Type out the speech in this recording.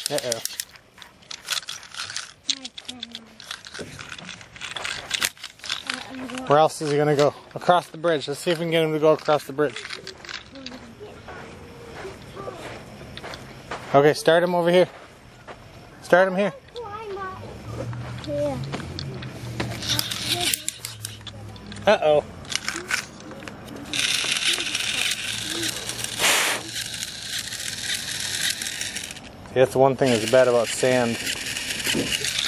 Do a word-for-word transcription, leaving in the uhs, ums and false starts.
Uh-oh. Where else is he going to go? Across the bridge. Let's see if we can get him to go across the bridge. Okay, start him over here. Start him here. Uh-oh. That's the one thing that's bad about sand.